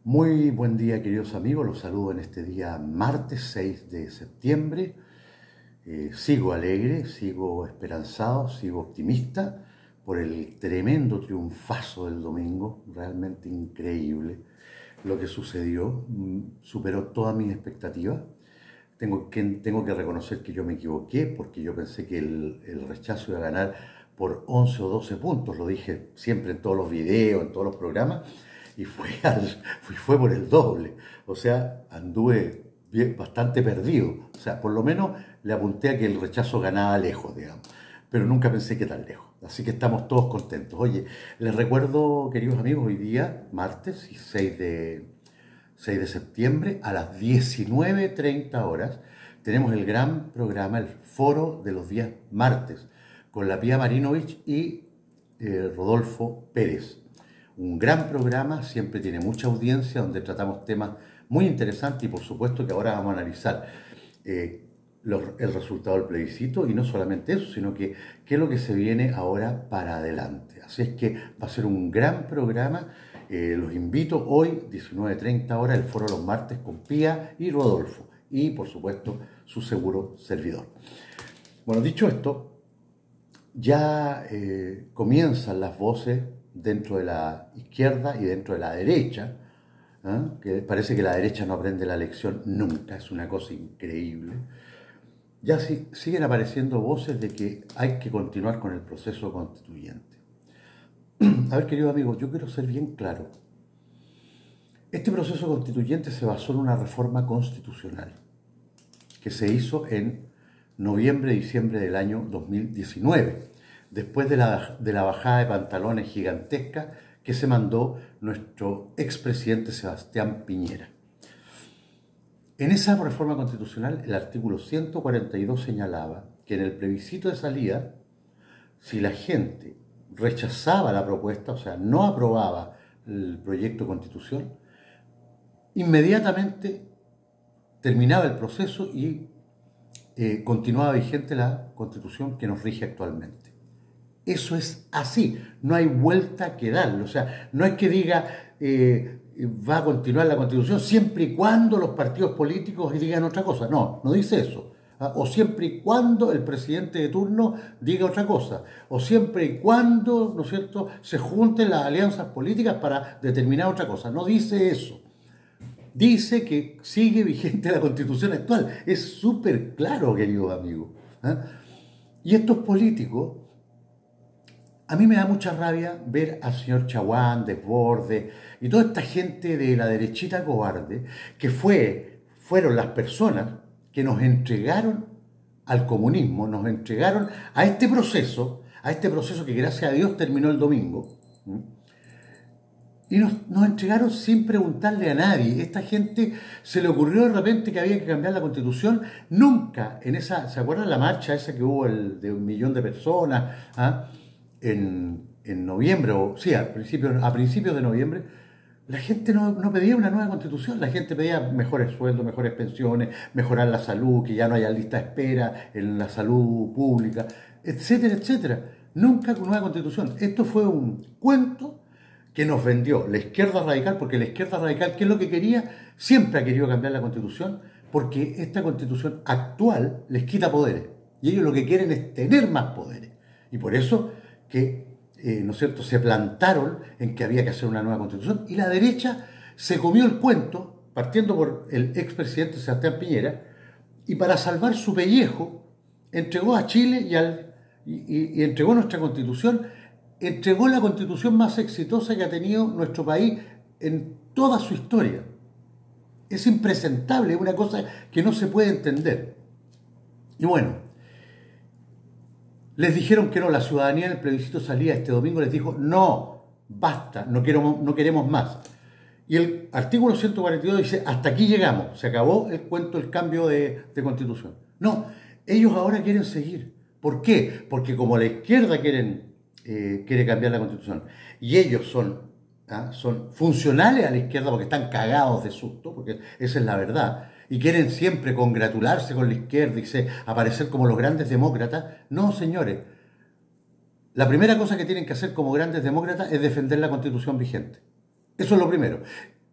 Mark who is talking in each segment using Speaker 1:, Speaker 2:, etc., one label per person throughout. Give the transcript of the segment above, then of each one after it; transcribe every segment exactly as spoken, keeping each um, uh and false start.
Speaker 1: Muy buen día, queridos amigos. Los saludo en este día martes seis de septiembre. Eh, sigo alegre, sigo esperanzado, sigo optimista por el tremendo triunfazo del domingo. Realmente increíble lo que sucedió. Superó todas mis expectativas. Tengo que, tengo que reconocer que yo me equivoqué porque yo pensé que el, el rechazo iba a ganar por once o doce puntos. Lo dije siempre en todos los videos, en todos los programas. Y fue, al, fue por el doble. O sea, anduve bien, bastante perdido. O sea, por lo menos le apunté a que el rechazo ganaba lejos, digamos. Pero nunca pensé que tan lejos. Así que estamos todos contentos. Oye, les recuerdo, queridos amigos, hoy día, martes, seis de septiembre, a las diecinueve treinta horas, tenemos el gran programa, el Foro de los días martes, con la Pía Marinovich y eh, Rodolfo Pérez. Un gran programa, siempre tiene mucha audiencia, donde tratamos temas muy interesantes y por supuesto que ahora vamos a analizar eh, los, el resultado del plebiscito y no solamente eso, sino que qué es lo que se viene ahora para adelante. Así es que va a ser un gran programa. Eh, los invito hoy, diecinueve treinta horas, el Foro de los Martes con Pía y Rodolfo y por supuesto su seguro servidor. Bueno, dicho esto, ya eh, comienzan las voces dentro de la izquierda y dentro de la derecha, ¿eh? Que parece que la derecha no aprende la lección nunca, es una cosa increíble. Ya sí, siguen apareciendo voces de que hay que continuar con el proceso constituyente. A ver, queridos amigos, yo quiero ser bien claro. Este proceso constituyente se basó en una reforma constitucional que se hizo en noviembre, diciembre del año dos mil diecinueve. Después de la, de la bajada de pantalones gigantesca que se mandó nuestro expresidente Sebastián Piñera. En esa reforma constitucional, el artículo ciento cuarenta y dos señalaba que en el plebiscito de salida, si la gente rechazaba la propuesta, o sea, no aprobaba el proyecto de constitución, inmediatamente terminaba el proceso y eh, continuaba vigente la constitución que nos rige actualmente. Eso es así, no hay vuelta que darle. O sea, no es que diga eh, va a continuar la Constitución siempre y cuando los partidos políticos digan otra cosa. No, no dice eso. O siempre y cuando el presidente de turno diga otra cosa. O siempre y cuando, ¿no es cierto?, se junten las alianzas políticas para determinar otra cosa. No dice eso. Dice que sigue vigente la Constitución actual. Es súper claro, queridos amigos. ¿Eh? Y estos políticos... A mí me da mucha rabia ver al señor Chaguán, Desbordes y toda esta gente de la derechita cobarde que fue, fueron las personas que nos entregaron al comunismo, nos entregaron a este proceso, a este proceso que gracias a Dios terminó el domingo, y nos, nos entregaron sin preguntarle a nadie. Esta gente se le ocurrió de repente que había que cambiar la Constitución. Nunca en esa, ¿se acuerdan la marcha esa que hubo el, de un millón de personas? ¿Ah? En, en noviembre, o sí, a principios, a principios de noviembre, la gente no, no pedía una nueva constitución, la gente pedía mejores sueldos, mejores pensiones, mejorar la salud, que ya no haya lista de espera en la salud pública, etcétera, etcétera. Nunca con nueva constitución. Esto fue un cuento que nos vendió la izquierda radical, porque la izquierda radical, ¿qué es lo que quería? Siempre ha querido cambiar la constitución, porque esta constitución actual les quita poderes, y ellos lo que quieren es tener más poderes, y por eso que, eh, ¿no es cierto?, se plantaron en que había que hacer una nueva constitución y la derecha se comió el cuento, partiendo por el expresidente Sebastián Piñera, y para salvar su pellejo entregó a Chile y, al, y, y, y entregó nuestra constitución, entregó la constitución más exitosa que ha tenido nuestro país en toda su historia. Es impresentable, es una cosa que no se puede entender. Y bueno, les dijeron que no, la ciudadanía en el plebiscito salía este domingo, les dijo, no, basta, no queremos, no queremos más. Y el artículo ciento cuarenta y dos dice, hasta aquí llegamos, se acabó el cuento, el cambio de, de constitución. No, ellos ahora quieren seguir. ¿Por qué? Porque como la izquierda quieren, eh, quiere cambiar la constitución, y ellos son, ¿ah? son funcionales a la izquierda porque están cagados de susto, porque esa es la verdad, y quieren siempre congratularse con la izquierda y se, aparecer como los grandes demócratas. No, señores. La primera cosa que tienen que hacer como grandes demócratas es defender la Constitución vigente. Eso es lo primero.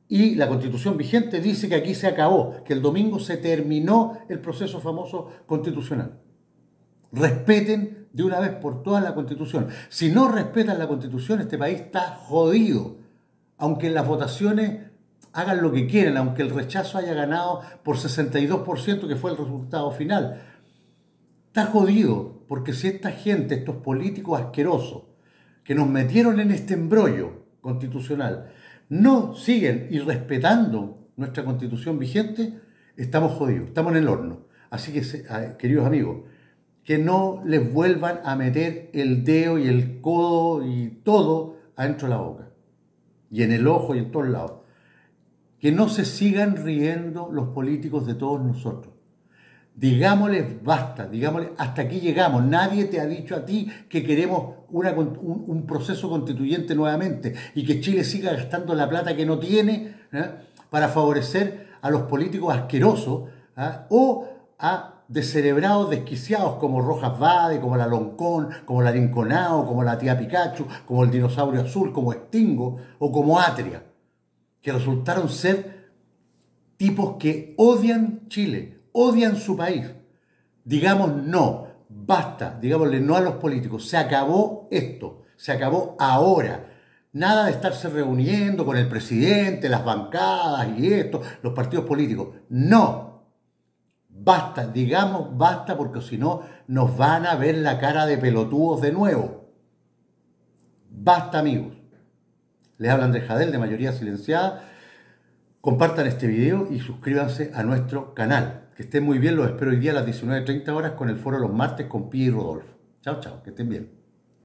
Speaker 1: y la Constitución vigente dice que aquí se acabó, que el domingo se terminó el proceso famoso constitucional. Respeten de una vez por todas la Constitución. Si no respetan la Constitución, este país está jodido. Aunque en las votaciones hagan lo que quieran, aunque el rechazo haya ganado por sesenta y dos por ciento, que fue el resultado final. Está jodido, porque si esta gente, estos políticos asquerosos, que nos metieron en este embrollo constitucional, no siguen irrespetando nuestra Constitución vigente, estamos jodidos, estamos en el horno. Así que, queridos amigos, que no les vuelvan a meter el dedo y el codo y todo adentro de la boca, y en el ojo y en todos lados. Que no se sigan riendo los políticos de todos nosotros. Digámosles basta, digámosles hasta aquí llegamos. Nadie te ha dicho a ti que queremos una, un, un proceso constituyente nuevamente y que Chile siga gastando la plata que no tiene, ¿eh?, para favorecer a los políticos asquerosos, ¿eh?, o a descerebrados, desquiciados como Rojas Vade, como la Loncón, como la Rinconao, como la tía Pikachu, como el dinosaurio azul, como Stingo o como Atria, que resultaron ser tipos que odian Chile, odian su país. Digamos no, basta, digámosle no a los políticos, se acabó esto, se acabó ahora. Nada de estarse reuniendo con el presidente, las bancadas y esto, los partidos políticos. No, basta, digamos basta, porque si no nos van a ver la cara de pelotudos de nuevo. Basta, amigos. Les habla Andrés Jadel, de Mayoría Silenciada. Compartan este video y suscríbanse a nuestro canal. Que estén muy bien, los espero hoy día a las diecinueve treinta horas con el foro Los Martes con Pi y Rodolfo. Chao, chao, que estén bien.